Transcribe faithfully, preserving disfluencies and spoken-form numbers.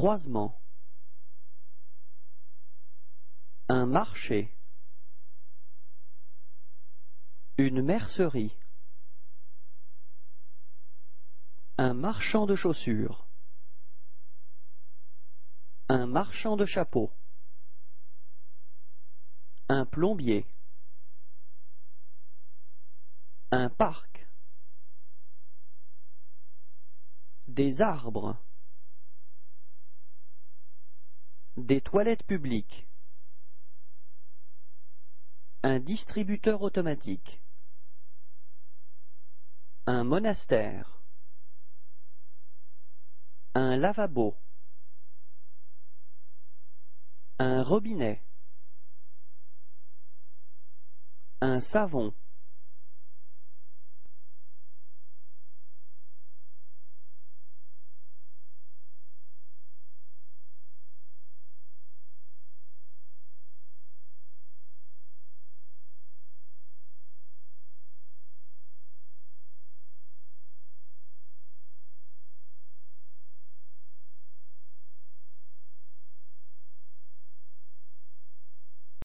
croisement, un marché, une mercerie, un marchand de chaussures, un marchand de chapeaux, un plombier, un parc, des arbres, des toilettes publiques, un distributeur automatique, un monastère, un lavabo, un robinet, un savon,